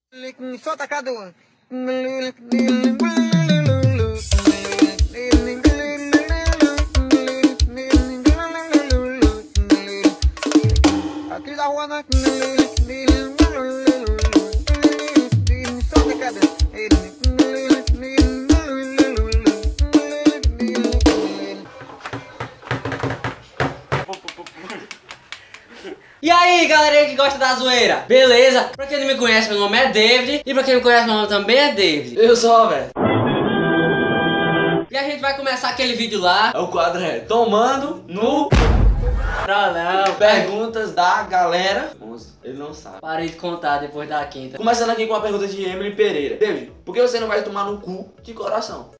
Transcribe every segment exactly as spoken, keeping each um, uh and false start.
Solta, Cadu. Aqui da rua, né? Solta, Cadu. E aí, galerinha que gosta da zoeira, beleza? Pra quem não me conhece, meu nome é David. E pra quem me conhece, meu nome também é David. Eu sou, velho. E a gente vai começar aquele vídeo lá. O quadro é Tomando no... Não, não, Perguntas da galera. Ele não sabe. Parei de contar depois da quinta. Começando aqui com a pergunta de Emily Pereira. David, por que você não vai tomar no cu de coração?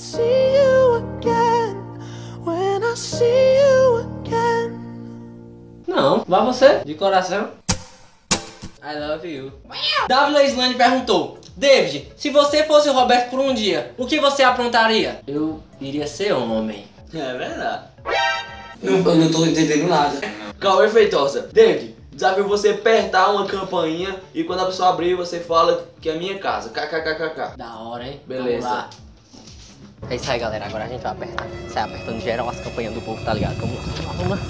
Não, vai você, de coração. I love you. Davi Islane perguntou: David, se você fosse o Roberto por um dia, o que você aprontaria? Eu iria ser homem. É verdade. Não, eu não tô entendendo nada. Cauê Feitosa. David, desafio você apertar uma campainha e quando a pessoa abrir você fala que é minha casa. KKKKK. Da hora, hein? Beleza. Vamos lá. É isso aí, galera. Agora a gente vai apertar. Sai apertando geral as campanhas do povo, tá ligado? Vamos lá, vamos lá, vamos lá.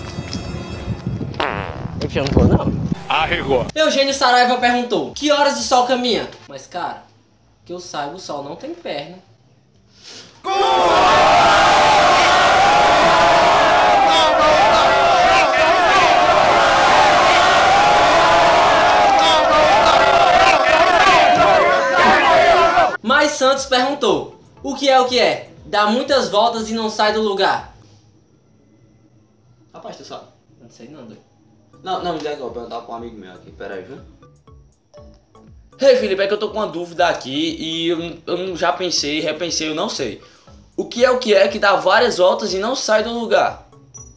Eu não vou, não. Arregou. Eugênio Saraiva perguntou: que horas o sol caminha? Mas, cara, que eu saiba, o sol não tem perna. Mas Santos perguntou: o que é o que é? Dá muitas voltas e não sai do lugar. Rapaz, tu sabe? Não sei não, doido. Não, não, me dá que eu vou perguntar pra um amigo meu aqui, peraí, viu? Ei, Felipe, é que eu tô com uma dúvida aqui e eu, eu já pensei, repensei, eu não sei. O que é o que é que dá várias voltas e não sai do lugar?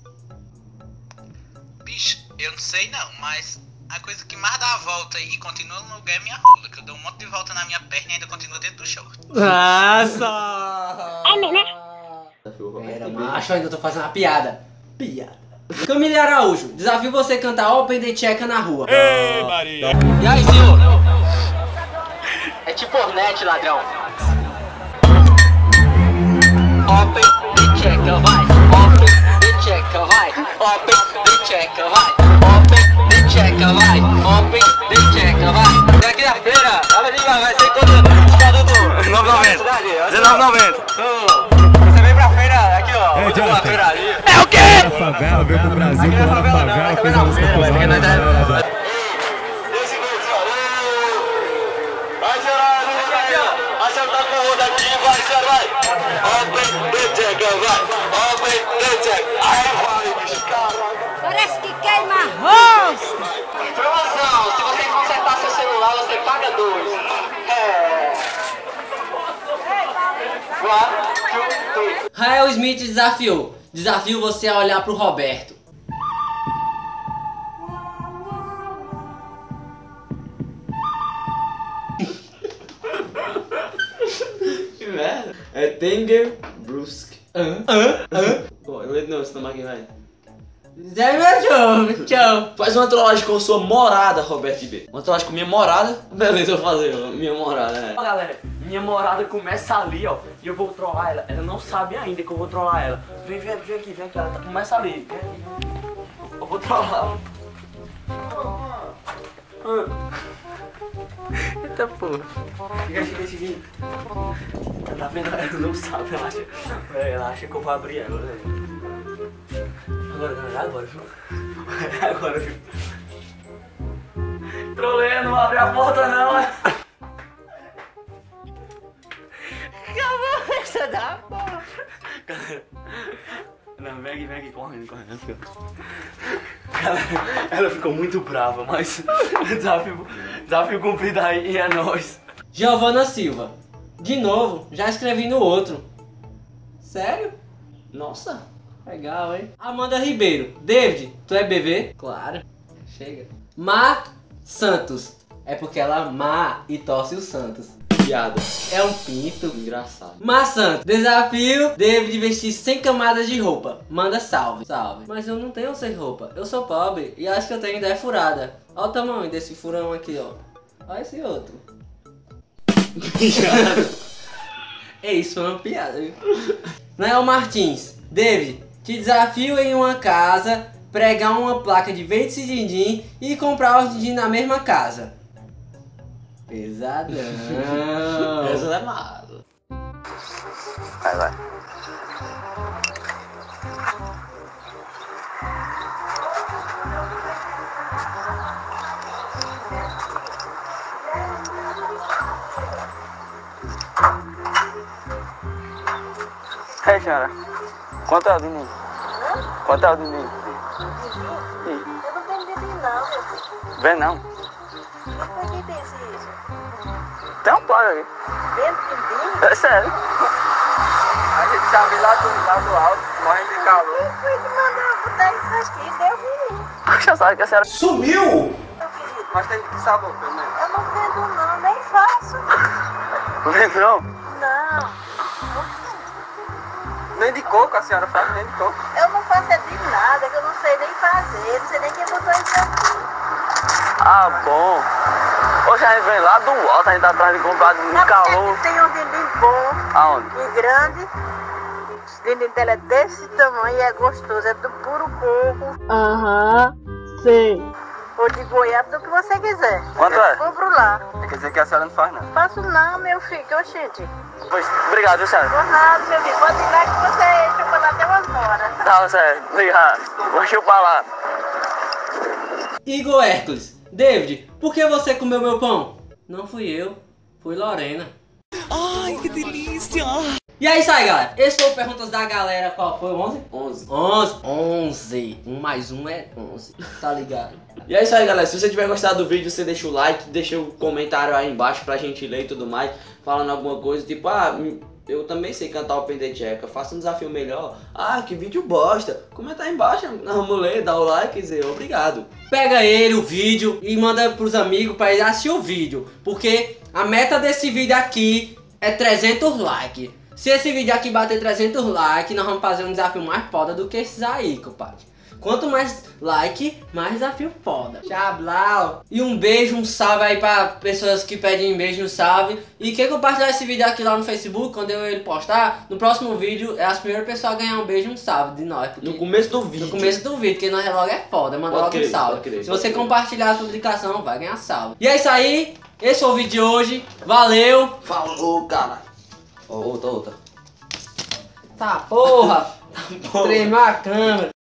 Bicho, eu não sei não, mas a coisa que mais dá a volta e continua no lugar é minha rola, que eu dou um monte de volta na minha perna e ainda continua dentro do short. Nossa! Pera, macho, eu ainda tô fazendo uma piada. Piada. Camille Araújo, desafio você cantar Open the Checa na rua. Ei, Maria. E aí, senhor? É tipo Ornette, ladrão. Open the Checa, vai. Open the Checa, vai. Open the Checa, vai. Open the Checa, vai. Open the Checa, vai. Daqui na feira, ela vai ser contra os produtos. dezenove e noventa. dezenove e noventa. Você vem pra feira, aqui ó. É, Vou pra feira ali. É o quê? A favela veio pro Brasil, com a favela, fez a música com nós. Vai, Geraldo, vai, você tá com o rodo aqui, vai, você vai. Open the check, vai. Open the check. Aí vai, bicho, caralho. Parece que queima arroz! Informação, se você consertar seu celular, você paga dois. É. One, two, three. Rael Smith desafiou. Desafio você a olhar pro Roberto. Que merda. É Tenger Brusque. Hã? Hã? Hã? Pô, eu não, esse nome aqui, vai. Zé meu tchau, tchau. Faz uma trollagem com sua morada, Roberto B. Uma trollagem com minha morada. Beleza, eu vou fazer minha morada, né? Ó, galera, minha morada começa ali, ó. E eu vou trollar ela. Ela não sabe ainda que eu vou trollar ela. Vem, vem, vem aqui, vem aqui. Ela tá, começa ali. Vem aqui. Eu vou trollar. Eita porra. Chega, chega, chega. Ela tá vendo? Ela não sabe. Ela acha, ela acha que eu vou abrir ela, né? Agora, galera, agora, viu? Agora, viu? Trolei, não abre a porta, não. Acabou essa da porra. Galera, não, vem aqui, vem aqui, correndo, correndo. Galera, ela ficou muito brava, mas desafio, desafio cumprido aí e é nóis. Giovana Silva. De novo, já escrevi no outro. Sério? Nossa. Legal, hein? Amanda Ribeiro. David, tu é bebê? Claro. Chega. Mar Santos. É porque ela má e torce o Santos. Piada. É um pinto. Engraçado. Mar Santos. Desafio David vestir cem camadas de roupa. Manda salve. Salve. Mas eu não tenho sem roupa. Eu sou pobre e acho que eu tenho ideia furada. Olha o tamanho desse furão aqui, ó. Olha esse outro. É isso, foi uma piada, viu? Nael Martins, David, te desafio em uma casa, pregar uma placa de verde din-din e comprar os din-din na mesma casa. Pesadão. Essa é massa. Vai, vai. Ei, senhora, quanto é o din-din? Quanto é o din-din? Eu não vendo din-din não, meu filho. Vem não. Por que tem isso? Tem um placa aqui. Vendo din-din? É sério. A gente sabe lá do, lá do alto, morrendo de calor. Foi que mandou botar isso aqui, deu ruim. Já sabe que a senhora Sumiu! Meu querido, Mas tem que sabor, pelo menos. eu não vendo não, nem faço. Vem não? Não. Nem de coco a senhora faz, nem de coco. Eu não faço é de nada, que eu não sei nem fazer. Não sei nem quem botou isso aqui. Ah, bom. Hoje a gente vem lá do alto, a gente tá atrás de comprar de Sabe calor. que tem um din-din bom Aonde? e grande. O din-din dela é desse tamanho e é gostoso. É do puro coco. Aham, sei. Ou de goiaba, do que você quiser. Quanto eu é? compro lá. Quer dizer que a senhora não faz nada. Faço não, meu filho, que oxente. Pois, obrigado, viu, senhora? Por nada, meu filho. Pode ir lá que você chupa lá até umas horas. Tá, sério. Obrigado. Vou chupar lá. Igor Hércules, David, por que você comeu meu pão? Não fui eu, fui Lorena. Ai, que delícia! E é isso aí, galera. Esse foi o Perguntas da Galera. Qual foi? onze? onze. onze. onze. Um mais um é onze. Tá ligado? E é isso aí, galera. Se você tiver gostado do vídeo, você deixa o like, deixa o comentário aí embaixo pra gente ler e tudo mais. Falando alguma coisa, tipo, ah, eu também sei cantar o Pender Tcheca, faça um desafio melhor. Ah, que vídeo bosta. Comenta aí embaixo, vamos ler, dá o like e dizer obrigado. Pega ele, o vídeo, e manda pros amigos pra ele assistir o vídeo. Porque a meta desse vídeo aqui é trezentos likes. Se esse vídeo aqui bater trezentos likes, nós vamos fazer um desafio mais foda do que esses aí, compadre. Quanto mais like, mais desafio foda. Tchau, e um beijo, um salve aí pra pessoas que pedem beijo, um salve. E quem compartilhar esse vídeo aqui lá no Facebook, quando eu ele postar, no próximo vídeo é as primeiras pessoas a ganhar um beijo, um salve de nós. No começo do vídeo. No começo do vídeo, porque nós logo é foda, manda Pode logo crer, um salve. pode crer, Se pode você crer. compartilhar a publicação, vai ganhar salve. E é isso aí, esse foi o vídeo de hoje. Valeu! Falou, cara. Ó, outra, outra. Tá porra! Tremeu a câmera.